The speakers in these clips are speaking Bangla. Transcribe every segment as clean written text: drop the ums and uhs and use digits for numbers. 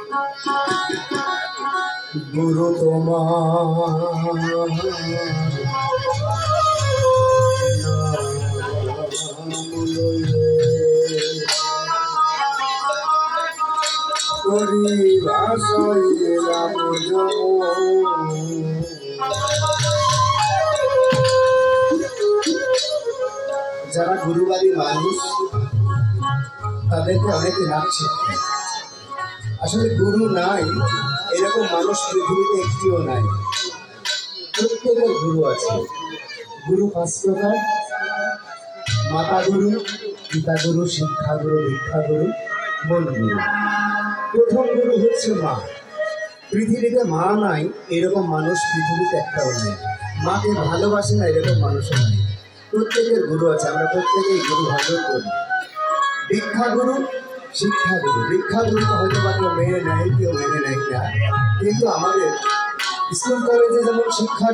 গুরু তোমার করি ভাষায় রাম যারা গুরুবাদী মানুষ তাদেরকে অনেকে লাগছে আসলে গুরু নাই এরকম মানুষ পৃথিবীতে একটিও নাই। প্রত্যেকের গুরু আছে। গুরু পাঁচ প্রকার: মাতা গুরু, পিতা গুরু, শিক্ষা গুরু, দীক্ষা গুরু, মন গুরু। প্রথম গুরু হচ্ছে মা। পৃথিবীতে মা নাই এরকম মানুষ পৃথিবীতে একটাও নেই। মাকে ভালোবাসে না এরকম মানুষও নাই। প্রত্যেকের গুরু আছে, আমরা প্রত্যেকেই গুরু ভাজন করি। দীক্ষা গুরু, শিক্ষা গুরু। দীক্ষা গুরু হয়তো বা কেউ মেনে নেয়, কেউ মেনে নেয় না, কিন্তু আমাদের স্কুল কলেজে যেমন শিক্ষা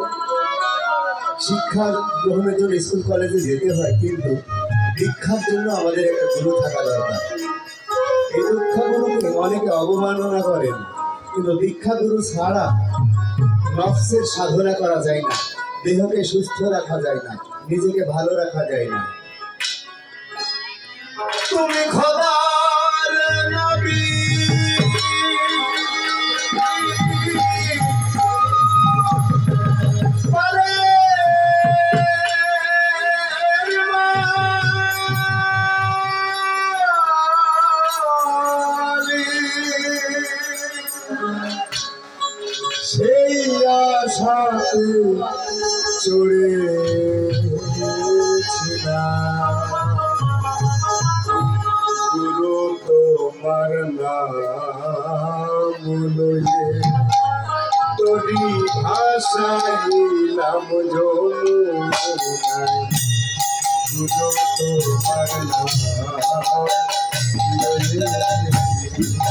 গ্রহণের জন্য স্কুল কলেজে যেতে হয়, কিন্তু দীক্ষার জন্য আমাদের একটা গুরু থাকা দরকার। এই দীক্ষা গুরুকে অনেকে অবমাননা করেন, কিন্তু দীক্ষা গুরু ছাড়া নফসের সাধনা করা যায় না, দেহকে সুস্থ রাখা যায় না, নিজেকে ভালো রাখা যায় না। তুমি খোদার নবী, সেই আশাতে চড়েছিলাম গুরু তোমার নাম লয়ে তোরি ভাষাইলাম যমুনায়। গুরু তোমার নাম লয়ে